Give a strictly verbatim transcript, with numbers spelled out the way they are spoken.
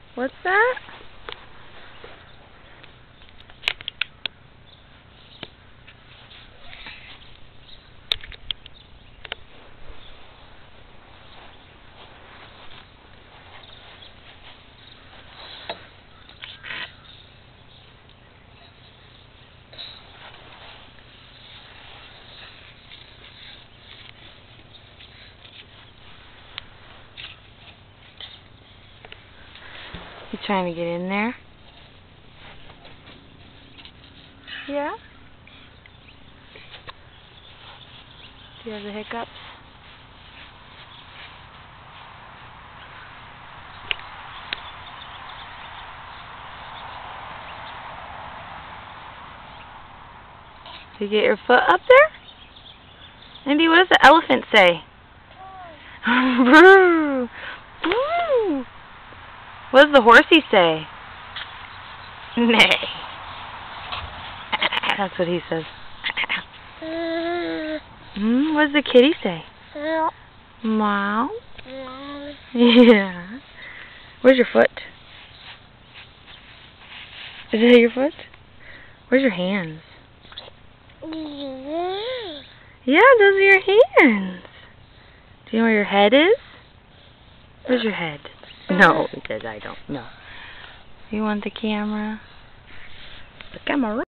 What's that? You trying to get in there? Yeah? Do you have the hiccups? Did you get your foot up there? Andy, what does the elephant say? Brrr. Brrr. What does the horsey say? Nay. That's what he says. Hmm, what does the kitty say? Meow. Yeah. Where's your foot? Is that your foot? Where's your hands? Yeah, those are your hands. Do you know where your head is? Where's your head? No, because I don't know. You want the camera? The camera.